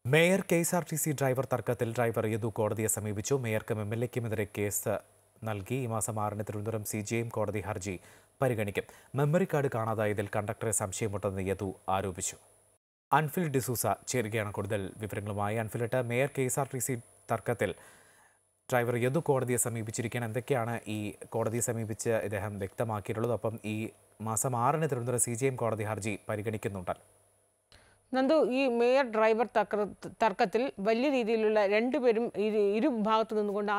Mayor KSRTC driver തർക്കത്തിൽ driver Yadu കോടതിയെ സമീപിച്ചു. മേയർക്കും എംഎൽഎക്കുമെതിരെ കേസ് നൽകി. ഈ മാസം 6-ന് തിരുവനന്തപുരം സിജെഎം കോടതി ഹർജി പരിഗണിക്കും. മെമ്മറി കാർഡ് കാണാതായതിൽ കണ്ടക്ടറെ സംശയമുണ്ടെന്ന് യദു ആരോപിച്ചു. അൻഫിൽ ഡിസൂസ ചേരുകയാണ് കൂടുതൽ വിവരങ്ങളുമായി. അൻഫിലിട്ട്, മേയർ കെഎസ്ആർടിസി തർക്കത്തിൽ ഡ്രൈവർ യദു കോടതിയെ സമീപിച്ചിരിക്കുകയാണ്. എന്തൊക്കെയാണ് ഈ കോടതിയെ സമീപിച്ച് ഇദ്ദേഹം വ്യക്തമാക്കിയിട്ടുള്ളത്? ഒപ്പം ഈ മാസം 6-ന് തിരുവനന്തപുരം സിജെഎം കോടതി ഹർജി പരിഗണിക്കുന്നുണ്ടല്ലോ. നന്ദു, ഈ മേയർ ഡ്രൈവർ തർക്കത്തിൽ വലിയ രീതിയിലുള്ള രണ്ടുപേരും ഇരുഭാഗത്തു നിന്നുകൊണ്ട്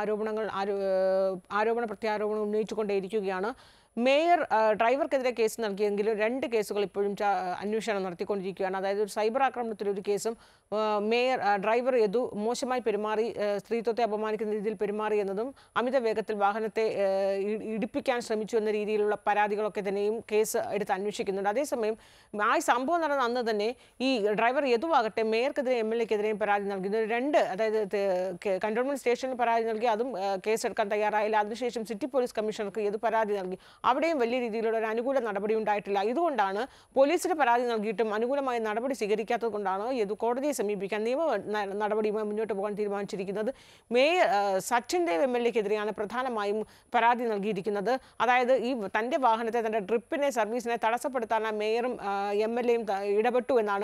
ആരോപണ പ്രത്യാരോപണം ഉന്നയിച്ചുകൊണ്ടേയിരിക്കുകയാണ്. മേയർ ഡ്രൈവർക്കെതിരെ കേസ് നൽകിയെങ്കിലും 2 കേസുകൾ ഇപ്പോഴും അന്വേഷണം നടത്തിക്കൊണ്ടിരിക്കുകയാണ്. അതായത് ഒരു സൈബർ ആക്രമണത്തിലൊരു കേസും മേയർ ഡ്രൈവർ യദു മോശമായി പെരുമാറി, സ്ത്രീത്വത്തെ അപമാനിക്കുന്ന രീതിയിൽ പെരുമാറി എന്നതും അമിത വേഗത്തിൽ വാഹനത്തെ ഇടിപ്പിക്കാൻ ശ്രമിച്ചു എന്ന രീതിയിലുള്ള പരാതികളൊക്കെ തന്നെയും കേസ് എടുത്ത് അന്വേഷിക്കുന്നുണ്ട്. അതേസമയം ആ സംഭവം നടന്ന അന്ന് തന്നെ ഈ ഡ്രൈവർ യദുവാകട്ടെ മേയർക്കെതിരെ എംഎൽഎക്കെതിരെയും പരാതി നൽകുന്നത് 2, അതായത് കന്റോൺമെന്റ് സ്റ്റേഷനിൽ പരാതി നൽകി, അതും കേസെടുക്കാൻ തയ്യാറായില്ല. അതിനുശേഷം സിറ്റി പോലീസ് കമ്മീഷണർക്ക് യദു പരാതി നൽകി. അവിടെയും വലിയ രീതിയിലുള്ള ഒരു അനുകൂല നടപടി ഉണ്ടായിട്ടില്ല. ഇതുകൊണ്ടാണ് പോലീസിന് പരാതി നൽകിയിട്ടും അനുകൂലമായ നടപടി സ്വീകരിക്കാത്തത് കൊണ്ടാണ് യദു കോടതിയെ സമീപിക്കാൻ നിയമ നടപടിയുമായി മുന്നോട്ട് പോകാൻ തീരുമാനിച്ചിരിക്കുന്നത്. മേയർ സച്ചിൻ ദേവ് എംഎൽഎക്കെതിരെയാണ് പ്രധാനമായും പരാതി നൽകിയിരിക്കുന്നത്. അതായത് ഈ തൻ്റെ വാഹനത്തെ, തൻ്റെ ട്രിപ്പിനെ, സർവീസിനെ തടസ്സപ്പെടുത്താൻ മേയറും എംഎൽഎയും ഇടപെട്ടു എന്നാണ്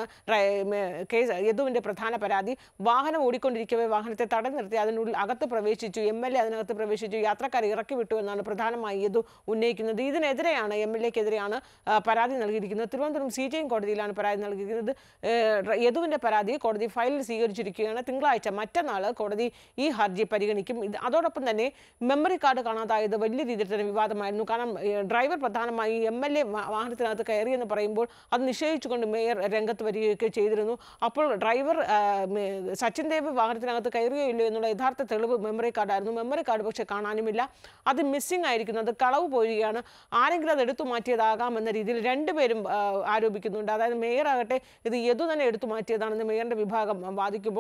യദുവിൻ്റെ പ്രധാന പരാതി. വാഹനം ഓടിക്കൊണ്ടിരിക്കവേ വാഹനത്തെ തടഞ്ഞു നിർത്തി അതിനുള്ളിൽ അകത്ത് പ്രവേശിച്ചു, എംഎൽഎ അതിനകത്ത് പ്രവേശിച്ചു, യാത്രക്കാരെ ഇറക്കി വിട്ടു എന്നാണ് പ്രധാനമായി യദു ഉന്നയിക്കുന്നത്. ഇതിനെതിരെയാണ് എംഎൽഎക്കെതിരെയാണ് പരാതി നൽകിയിരിക്കുന്നത്. തിരുവനന്തപുരം സിജെഎം കോടതിയിലാണ് പരാതി നൽകിയിരിക്കുന്നത്. യദുവിൻ്റെ പരാതി കോടതി ഫയലിൽ സ്വീകരിച്ചിരിക്കുകയാണ്. തിങ്കളാഴ്ച, മറ്റന്നാൾ കോടതി ഈ ഹർജി പരിഗണിക്കും. അതോടൊപ്പം തന്നെ മെമ്മറി കാർഡ് കാണാതായത് വലിയ രീതിയിൽ തന്നെ വിവാദമായിരുന്നു. കാരണം ഡ്രൈവർ പ്രധാനമായി എംഎൽഎ വാഹനത്തിനകത്ത് കയറിയെന്ന് പറയുമ്പോൾ അത് നിഷേധിച്ചുകൊണ്ട് മേയർ രംഗത്ത് വരികയൊക്കെ ചെയ്തിരുന്നു. അപ്പോൾ ഡ്രൈവർ സച്ചിൻ ദേവ് വാഹനത്തിനകത്ത് കയറുകയോ ഇല്ലയോ എന്നുള്ള യഥാർത്ഥ തെളിവ് മെമ്മറി കാർഡായിരുന്നു. മെമ്മറി കാർഡ് പക്ഷേ കാണാനുമില്ല. അത് മിസ്സിംഗ് ആയിരിക്കുന്നത്, കളവ് പോവുകയാണ്. ആരെങ്കിലും അത് എടുത്തു മാറ്റിയതാകാമെന്ന രീതിയിൽ 2 പേരും ആരോപിക്കുന്നുണ്ട്. അതായത് മേയർ ആകട്ടെ ഇത് യദു തന്നെ എടുത്തു മാറ്റിയതാണെന്ന് മേയറിന്റെ വിഭാഗം വാദിക്കുമ്പോൾ,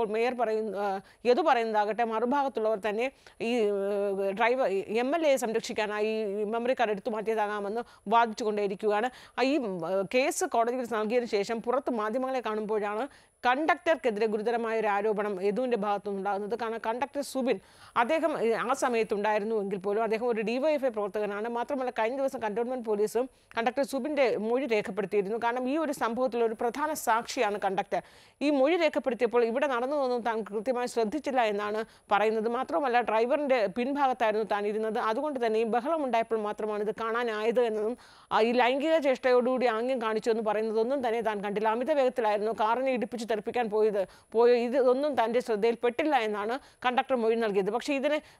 യദു പറയുന്നതാകട്ടെ മറുഭാഗത്തുള്ളവർ തന്നെ ഈ ഡ്രൈവർ എംഎൽഎയെ സംരക്ഷിക്കാനായി മെമ്മറി കാർഡ് എടുത്തു മാറ്റിയതാകാമെന്ന് വാദിച്ചുകൊണ്ടേയിരിക്കുകയാണ്. ഈ കേസ് കോടതിയിൽ നൽകിയതിനു ശേഷം പുറത്ത് മാധ്യമങ്ങളെ കാണുമ്പോഴാണ് കണ്ടക്ടർക്കെതിരെ ഗുരുതരമായ ഒരു ആരോപണം യദുവിൻ്റെ ഭാഗത്തുനിന്നുണ്ടാകുന്നത്. കാരണം കണ്ടക്ടർ സുബിൻ, അദ്ദേഹം ആ സമയത്തുണ്ടായിരുന്നു എങ്കിൽ പോലും അദ്ദേഹം ഒരു ഡിവൈഎഫ്ഐ പ്രവർത്തകനാണ്. മാത്രമല്ല കഴിഞ്ഞ ദിവസം കന്റോൺമെന്റ് പോലീസും കണ്ടക്ടർ സുബിൻ്റെ മൊഴി രേഖപ്പെടുത്തിയിരുന്നു. കാരണം ഈ ഒരു സംഭവത്തിൽ ഒരു പ്രധാന സാക്ഷിയാണ് കണ്ടക്ടർ. ഈ മൊഴി രേഖപ്പെടുത്തിയപ്പോൾ ഇവിടെ നടന്നതൊന്നും താൻ കൃത്യമായി ശ്രദ്ധിച്ചില്ല എന്നാണ് പറയുന്നത്. മാത്രമല്ല ഡ്രൈവറിൻ്റെ പിൻഭാഗത്തായിരുന്നു താൻ ഇരുന്നത്. അതുകൊണ്ട് തന്നെ ഈ ബഹളം ഉണ്ടായപ്പോൾ മാത്രമാണ് ഇത് കാണാനായത് എന്നതും, ഈ ലൈംഗിക ചേഷ്ടയോടുകൂടി ആംഗ്യം കാണിച്ചു എന്ന് പറയുന്നതൊന്നും തന്നെ താൻ കണ്ടില്ല. അമിത വേഗത്തിലായിരുന്നു കാറിനെ ഇടിപ്പിച്ച് തെറിപ്പിക്കാൻ ഇതൊന്നും തൻ്റെ ശ്രദ്ധയിൽപ്പെട്ടില്ല എന്നാണ് കണ്ടക്ടർ മൊഴി നൽകിയത്. പക്ഷേ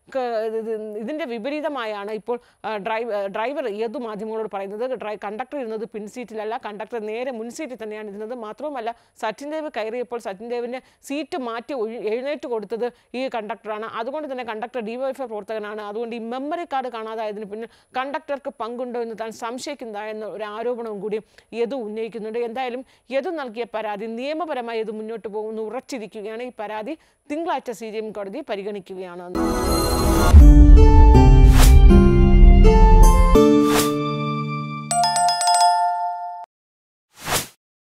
ഇതിൻ്റെ വിപരീതമായാണ് ഇപ്പോൾ ഡ്രൈവർ യദു മാധ്യമങ്ങളോട് പറയുന്നത്. കണ്ടക്ടർ ഇരുന്നത് പിൻസീറ്റിലല്ല, കണ്ടക്ടർ നേരെ മുൻസീറ്റിൽ തന്നെയാണ് ഇരുന്നത്. മാത്രവുമല്ല സച്ചിൻ ദേവ് കയറിയപ്പോൾ സച്ചിൻ ദേവിൻ്റെ സീറ്റ് മാറ്റി എഴുന്നേറ്റ് കൊടുത്തത് ഈ കണ്ടക്ടറാണ്. അതുകൊണ്ട് തന്നെ കണ്ടക്ടർ ഡിവൈഎഫ്ഐ പ്രവർത്തകനാണ്. അതുകൊണ്ട് ഈ മെമ്മറി കാർഡ് കാണാതായതിന് പിന്നിൽ കണ്ടക്ടർക്ക് പങ്കുണ്ടോ എന്ന് താൻ സംശയിക്കുന്നതായെന്ന ഒരു ആരോപണവും കൂടി യദു ഉന്നയിക്കുന്നുണ്ട്. എന്തായാലും യദു നൽകിയ പരാതി നിയമപരമായി ഇത് മുന്നോട്ട് പോകുമെന്ന് ഉറച്ചിരിക്കുകയാണ്. ഈ പരാതി തിങ്കളാഴ്ച സിജെഎം കോടതി പരിഗണിക്കുകയാണ്.